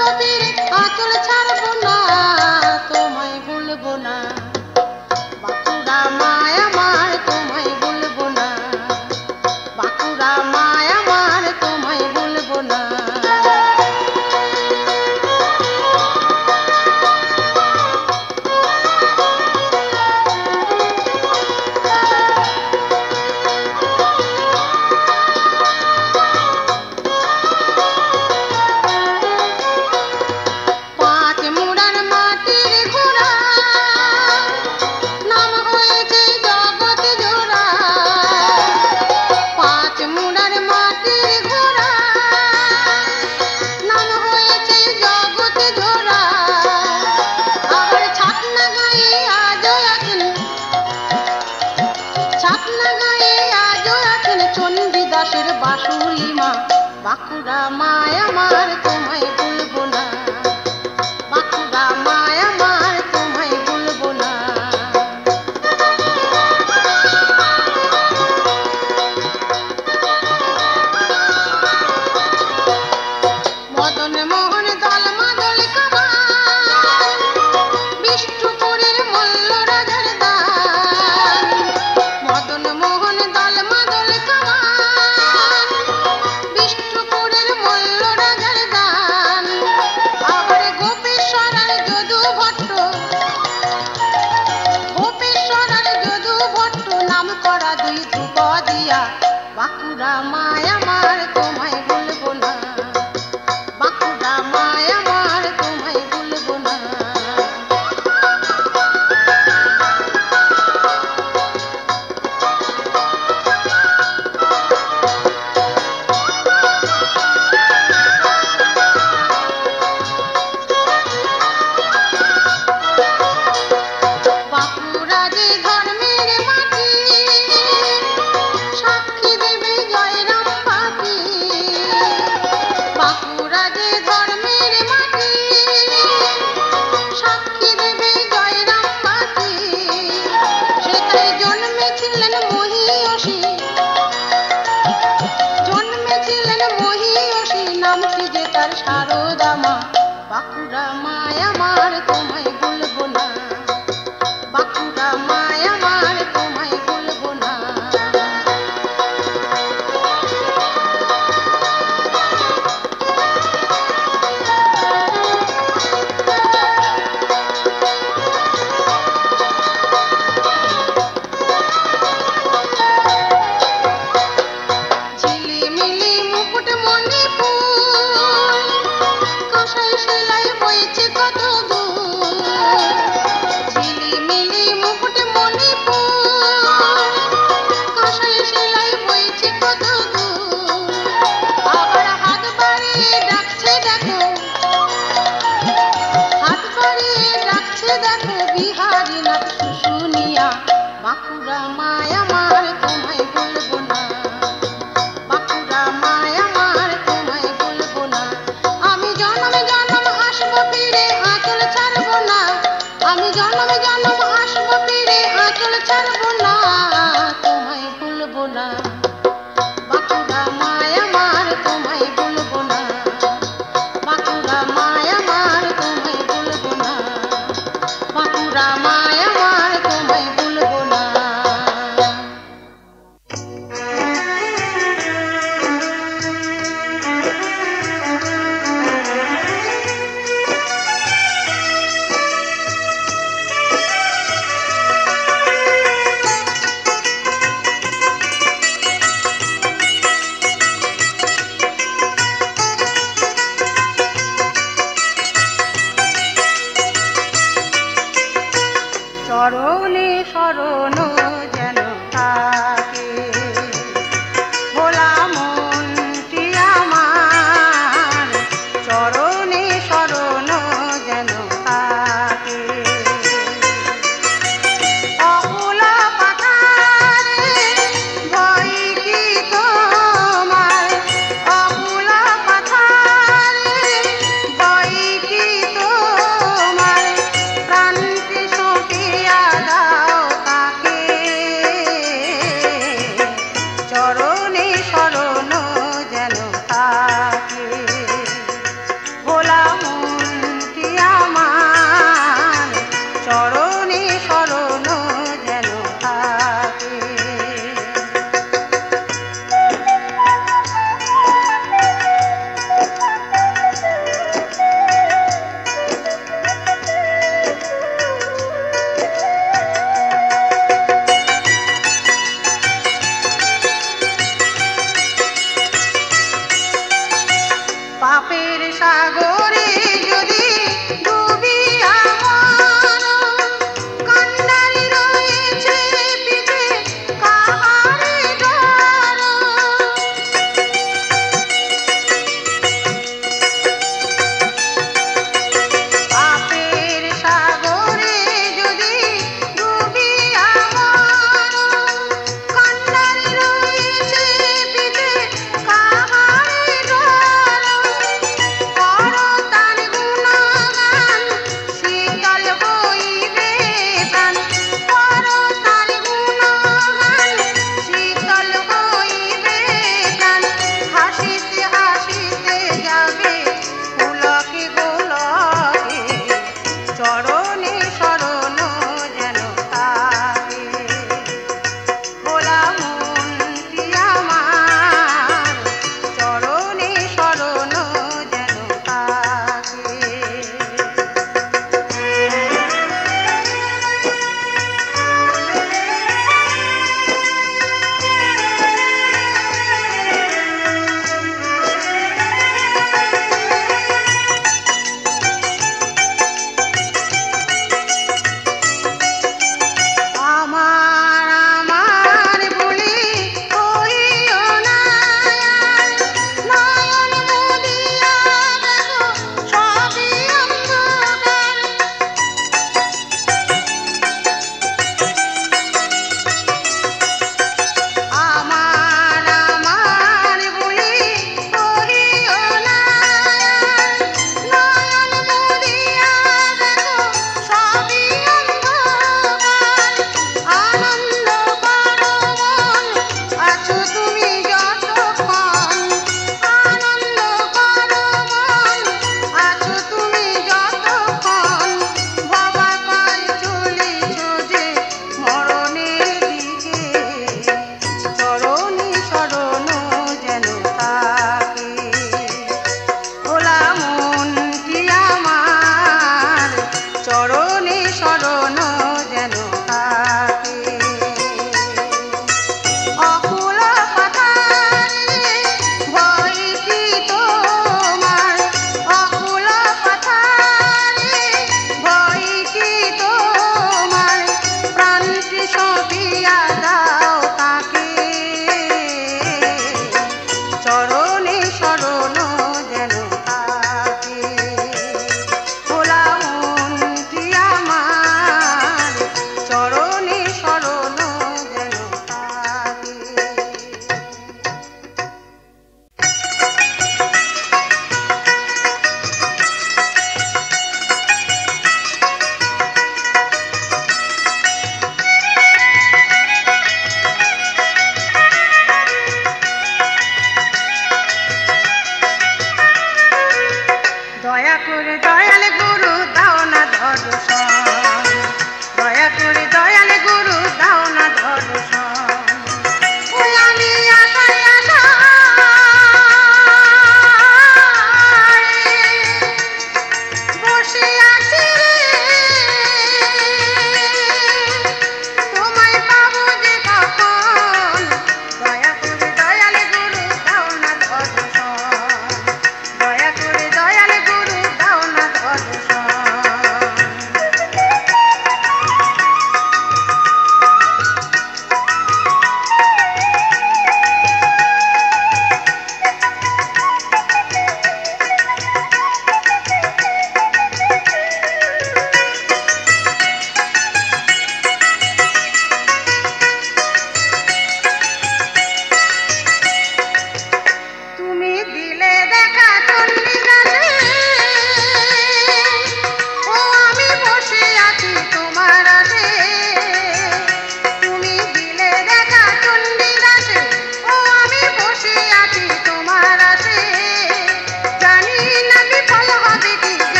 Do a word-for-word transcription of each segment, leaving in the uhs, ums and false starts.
ताके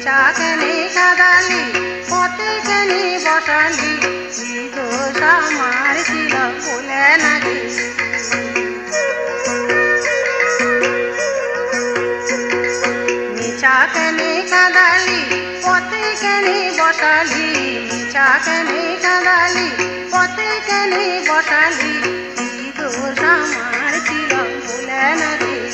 মিছা কেনে কাঁদালি পথে কেনে বসালি কি দোষ আমার ছিল বলে না গেলি মিছা কেনে কাঁদালি পথে কেনে বসালি মিছা কেনে কাঁদালি পথে কেনে বসালি কি দোষ আমার ছিল বলে না গেলি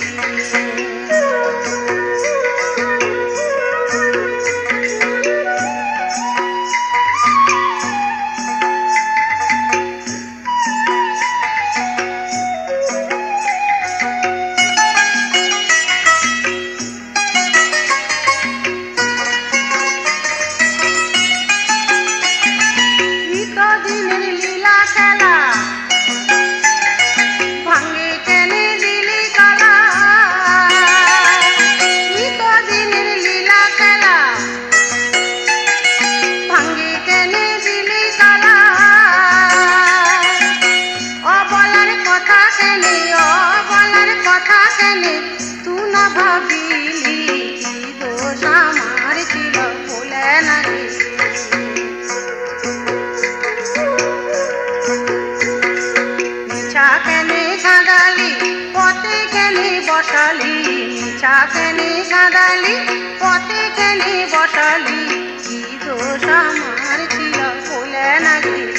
মিছা কেনে কাঁদালি পথে কেনে বসালি কি দোষ আমার ছিল বলে না গেলি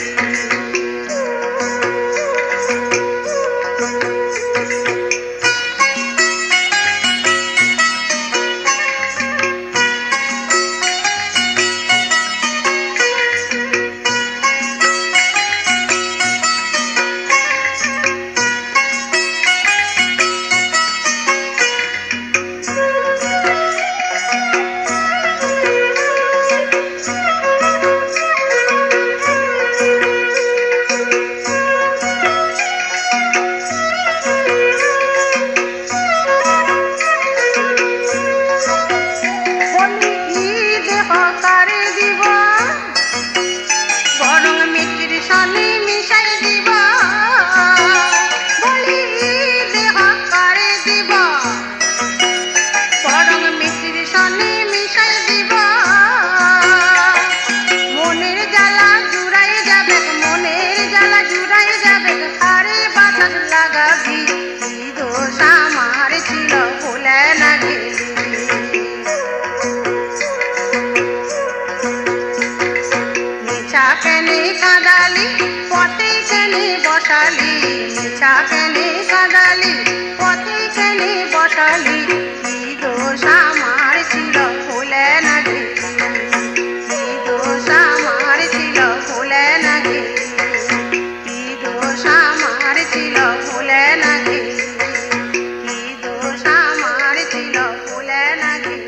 মিছা কেনে কাঁদালি পথে কেনে বসালি কি দোষ আমার ছিল বলে না গেলি কি দোষ আমার ছিল বলে না গেলি কি দোষ আমার ছিল বলে না গেলি কি দোষ আমার ছিল বলে না গেলি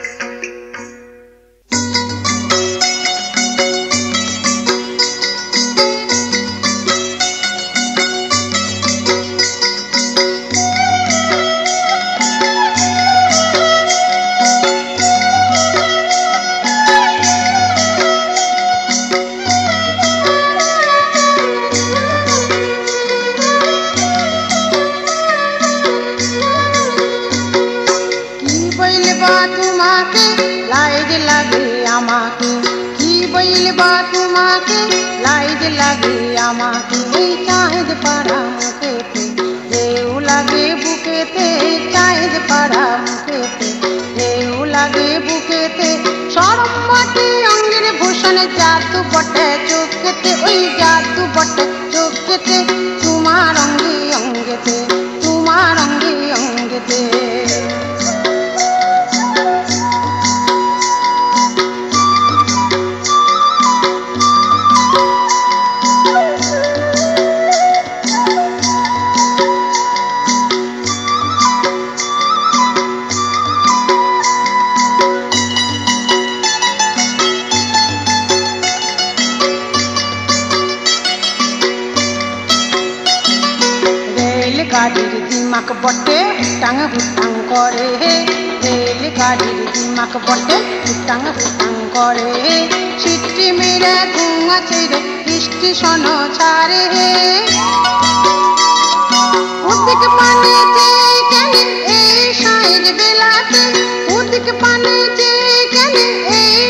लाइज लगे आमाके चाँद पड़ा मुखेते ढेउ लगे बुकेते चाँद पड़ा मुखेते ढेउ लगे बुकेते सरम माटी अंगेर भूषण जादू बटे चोखेते ओई जादू बटे चोखेते तुम्हार अंगे अंगेते तुम्हार अंगे अंगेते गाड़ीर दिमाग बटे हुटांग हुटांग करे रेल गाड़ीर दिमाग बटे हुटांग हुटांग करे सिटी मेरे धुआं छेड़े स्टेशन छाड़े उदिक पाने जे केने ए शायद बेलाते उदिक पाने जे केने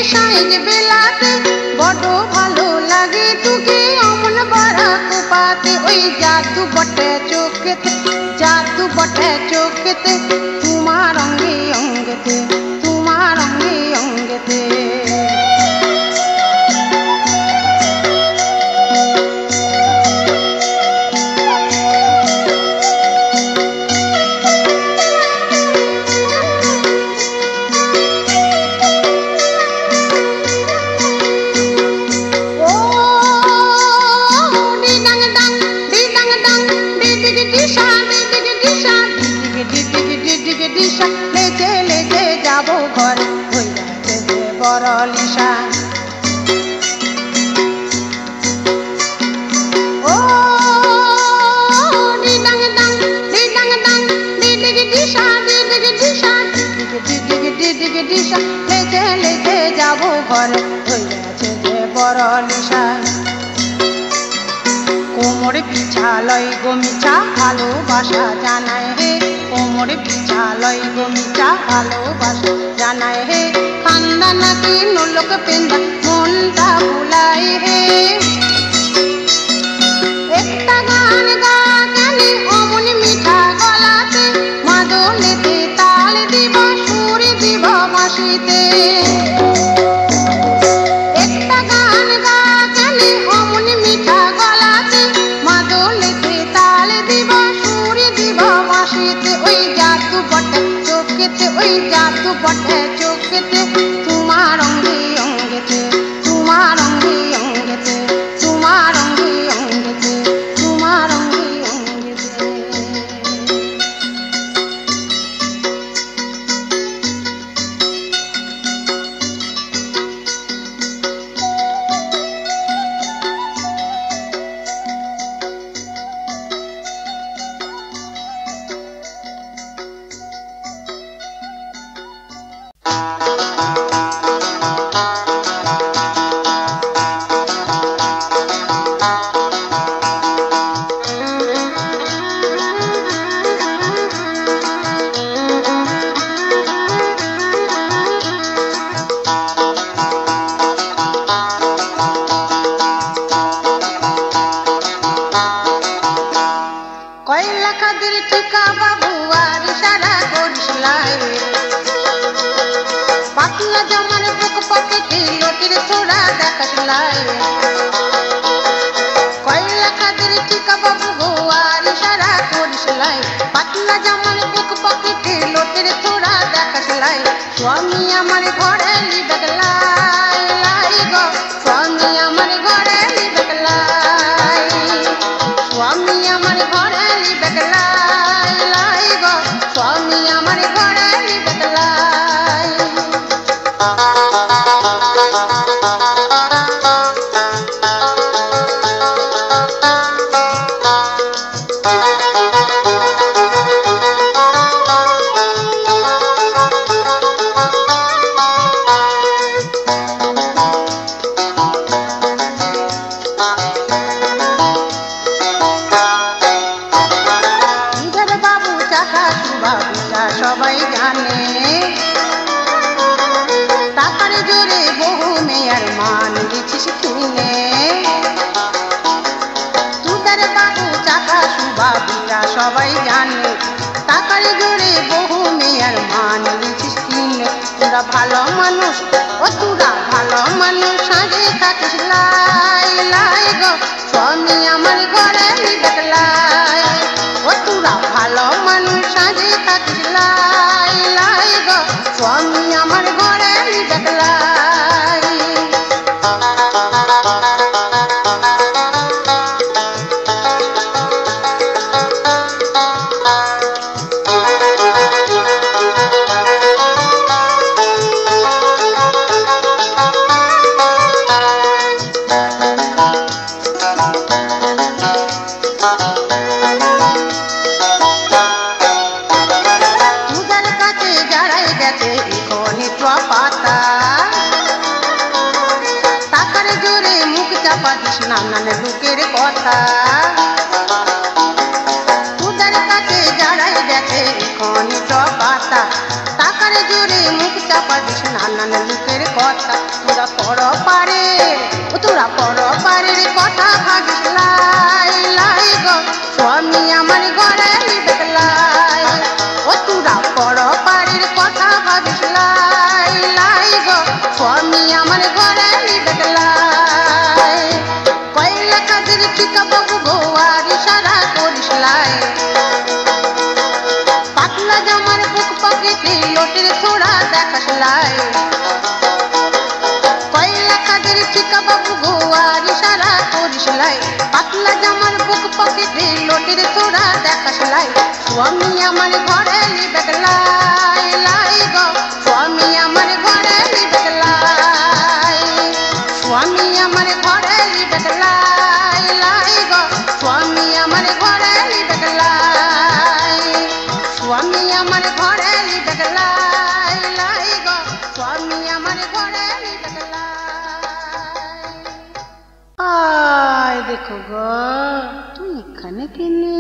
সাইজ বেলাতে বড় ভালো লাগে তোকে অমন বড় কুপাতে ওই জাদু বটে চোখেতে জাদু বটে চোখেতে তোমার অঙ্গে অঙ্গেতে তোমার অঙ্গে অঙ্গেতে লেজে লেজে যাবো ঘরে হইয়াছে যে বড় লিসা ও ডিডাং ডাং ডিডাং ডাং ডিডিগে ডিসা ডিডিগে ডিসা ডিডিগে ডিডিগে ডিসা লেজে লেজে যাবো ঘরে হইয়াছে যে বড় লিসা কোমর বিছালয় গো মিছা ভালোবাসা জানায় হে কোমর বিছালয় গো মিছা ভালোবাসা জানায় হে কান্দা নাকি নোলক পেন্দা মনটা ভুলাই হে একটা গান গা জানি অমন মিঠা গলাতে মাদলেতে তাল দিব সুর দিব বাঁশিতে একটা গান গা জানি অমন মিঠা গলাতে মাদলেতে তাল দিব সুর দিব বাঁশিতে ওই জাদু বটে চোখেতে ওই জাদু বটে চোখেতে তোমার অঙ্গে অঙ্গেতে তোমার অঙ্গে অঙ্গেতে তোমার অঙ্গে অঙ্গেতে তোমার অঙ্গে অঙ্গেতে কয়লা খাদের ঠিকা বাবু আর সারা করিসলাই পাতলা জামার বুক পকেটে লটির ছোড়া দেখাসলাই কয়লা খাদের ঠিকা বাবু আর সারা করিসলাই পাতলা জামার বুক পকেটে লটির ছোড়া দেখাসলাই স্বামী আমার ঘরে লিবেলাই লাই গো স্বামী আমার ঘরে লিবেলাই স্বামী আমার ঘরে লিবেলাই লাই গো স্বামী আমার ঘরে লিবেলাই সবাই জানে টাকার জোরে বহু মেয়ের মান দিচ্ছিস কিনে তুদের বাবু চাকা সুবাবিরা সবাই জানে টাকার জোরে বহু মেয়ের মান দিচ্ছিস কিনে তোরা ভালো মানুষ ও তোরা ভালো মানুষ সাজে থাকিস লাই লাই গো স্বামী আমার ঘরে লিবেলাই ও তোরা ভালো মানুষ সাজে থাকিস লাই লাই গো স্বামী আমার ঘরে লিবেলাই পাতা টাকার জোরে মুখ চাপা দিস নানান লোকের কথা তোদের কাছে যারাই গেছে খনি পাতা টাকার জোরে মুখ চাপা দিস নানান লোকের কথা তোরা পর পারে ও তোরা পর পারের কথা ভাবিস লাই লাই গো স্বামী আমার ঘরে বেগলাই ও তোরা পর পারের কথা ভাবিস লাই লাই গো স্বামী আমার ঘরে বেগলাই কয়লা কাজের ঠিকা বাবু গো আর ইশারা করিস লাই পাতলা জামার বুক পকেটে লোটের ছোড়া দেখাস লাই কয়লা কাজের ঠিকা বাবু গো আর ইশারা করিস লাই পাতলা জামার বুক পকেটে লোটের ছোড়া দেখাস লাই স্বামী আমার ঘরে বেগলাই লাই গো স্বামী আমার ঘরে বেগলাই স্বামী আমার ঘরে বেগলাই লাই গো স্বামী আমার ঘরে বেগলাই স্বামী আমার ঘরে বেগলাই লাই গো স্বামী আমার ঘরে বেগলাই আয় দেখো গো তুই এখানে কেনে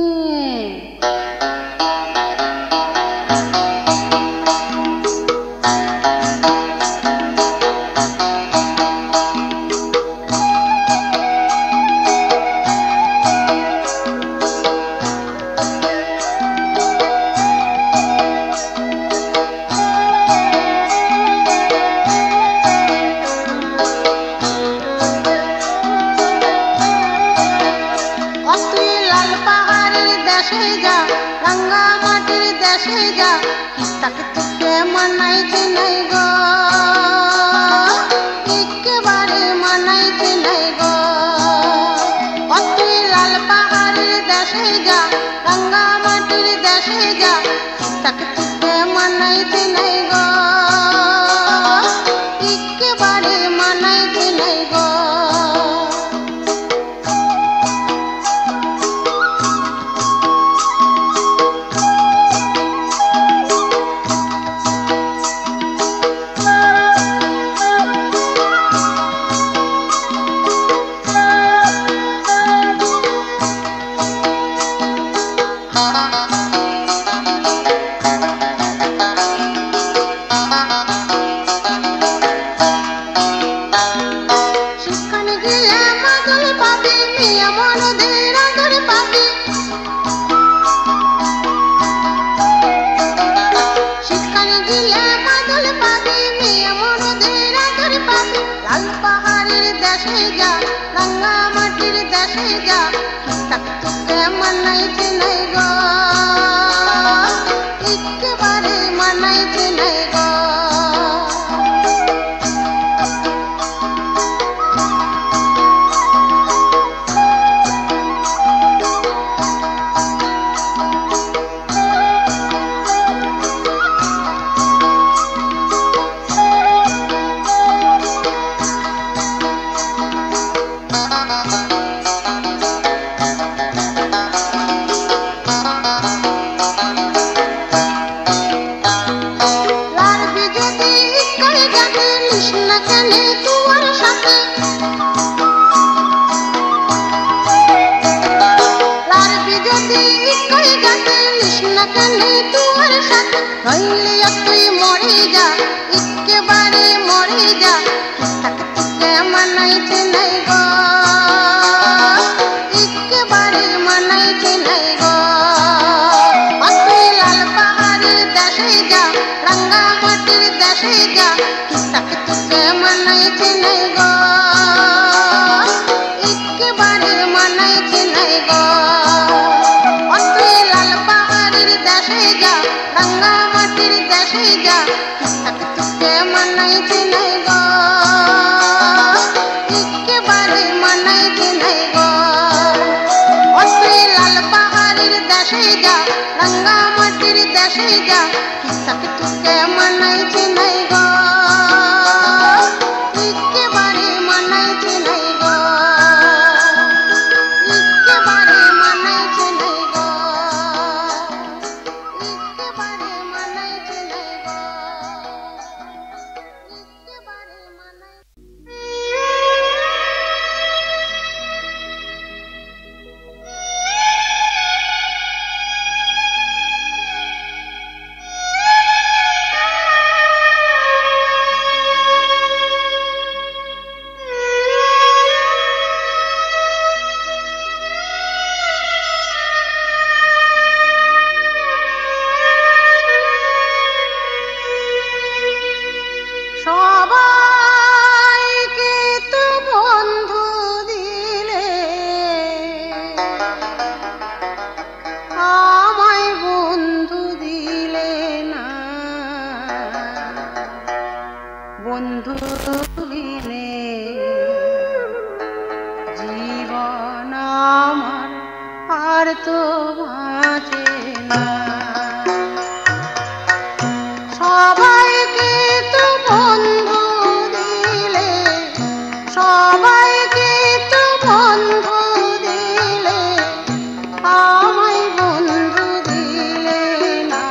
সবাইকে তো বন্ধু দিলে, আমায় বন্ধু দিলে না।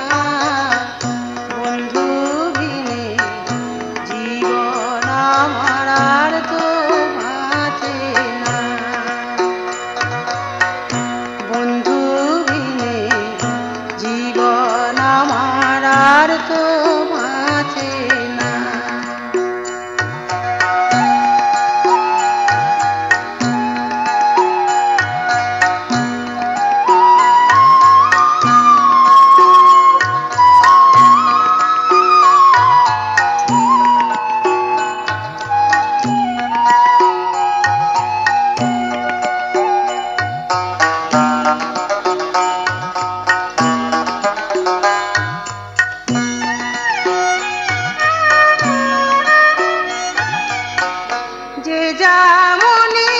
বন্ধু বিনে জীবন আমার আর তো বাঁচে না। বন্ধু বিনে জীবন আমার আর তো বাঁচে না। যে যেমনই